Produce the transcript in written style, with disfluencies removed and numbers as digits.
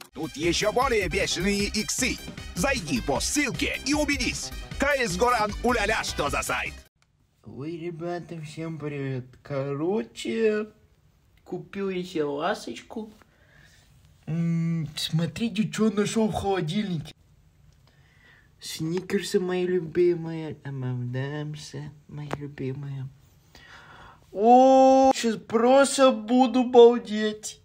Тут еще более бешеные иксы. Зайди по ссылке и убедись. КС Горан, уля-ля, что за сайт. Ой, ребята, всем привет. Короче, купил я себе ласочку. Смотрите, что нашел в холодильнике. Сникерсы мои любимые, ММДМсы мои любимые. О, сейчас просто буду балдеть.